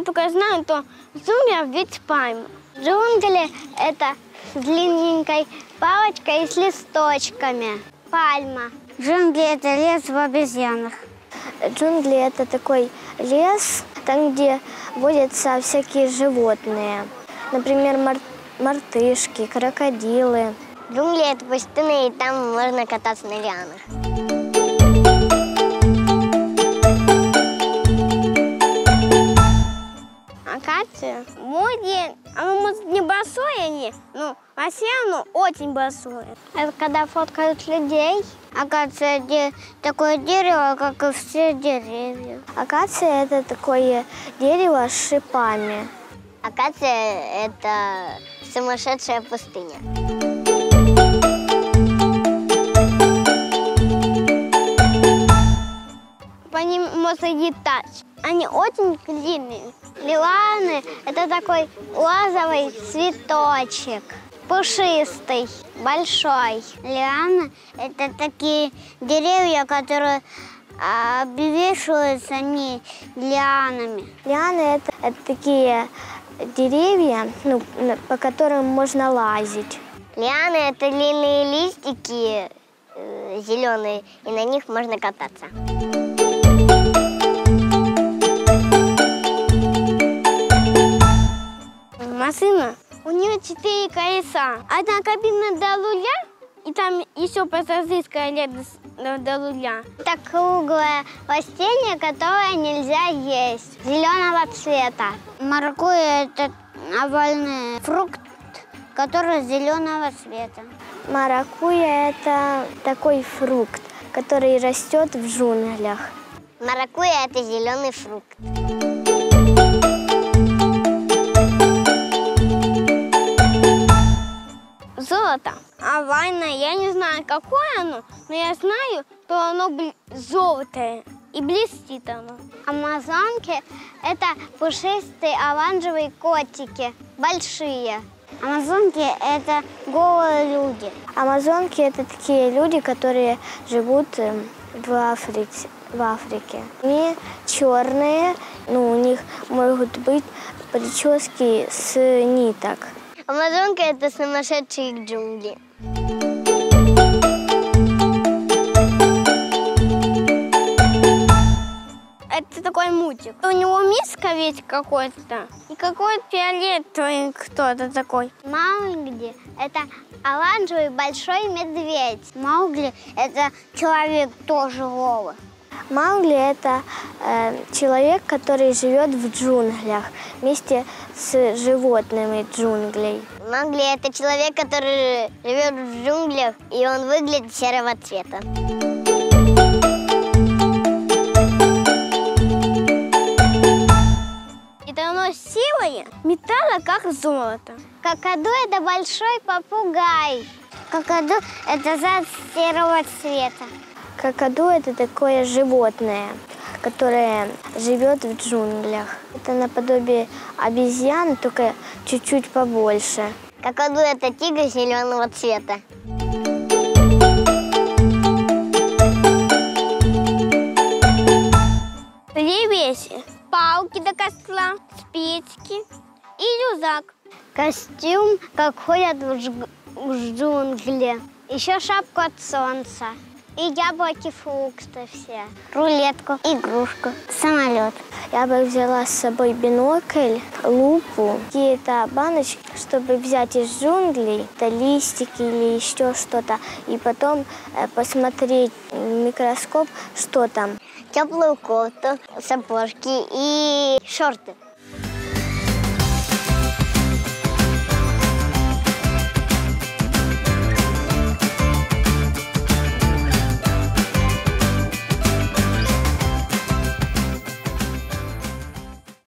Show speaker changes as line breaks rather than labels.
только знаю, то в джунглях ведь пальма. Джунгли – это с длинненькой палочкой и с листочками. Пальма.
Джунгли – это лес в обезьянах.
Джунгли – это такой лес, там, где водятся всякие животные. Например, мартышки, крокодилы.
Джунгли – это пустыня, и там можно кататься на лианах.
Акация, оно может не большое, но вообще оно очень большое.
Это когда фоткают людей.
Акация – такое дерево, как и все деревья.
Акация – это такое дерево с шипами.
Акация – это сумасшедшая пустыня.
По ним можно летать. Они очень длинные.
Лианы – это такой розовый цветочек, пушистый, большой.
Лианы – это такие деревья, которые обвешиваются они лианами.
Лианы – это такие деревья, по которым можно лазить.
Лианы – это длинные листики зеленые, и на них можно кататься.
Машина, у нее 4 колеса. Одна кабина до руля, и там еще пассажирская рядом до руля.
Это круглое растение, которое нельзя есть, зеленого цвета.
Маракуйя – это овальный фрукт, который зеленого цвета.
Маракуйя – это такой фрукт, который растет в джунглях.
Маракуйя – это зеленый фрукт.
Золото. Овальное, я не знаю, какое оно, но я знаю, что оно желтое и блестит оно.
Амазонки – это пушистые оранжевые котики, большие.
Амазонки – это голые люди.
Амазонки – это такие люди, которые живут в Африке. Они черные, у них могут быть прически с ниток.
Амазонка – это сумасшедшие джунгли.
Это такой мультик. У него миска ведь какой-то, и какой-то фиолетовый кто-то такой.
Маугли – это оранжевый большой медведь.
Маугли – это человек тоже Вова.
Маугли – это человек, который живет в джунглях вместе с животными джунглей.
Маугли – это человек, который живет в джунглях, и он выглядит серого цвета.
Это оно силой металла, как золото.
Какаду – это большой попугай.
Какаду – это заяц серого цвета.
Какаду – это такое животное, которое живет в джунглях. Это наподобие обезьян, только чуть-чуть побольше.
Какаду – это тигр зеленого цвета.
Привеси, палки до костра, спички и рюкзак.
Костюм, как ходят в джунгли. Еще шапку от солнца. И яблоки, фрукты все.
Рулетку, игрушку, самолет.
Я бы взяла с собой бинокль, лупу, какие-то баночки, чтобы взять из джунглей, это листики или еще что-то, и потом посмотреть в микроскоп, что там.
Теплую кофту, сапожки и шорты.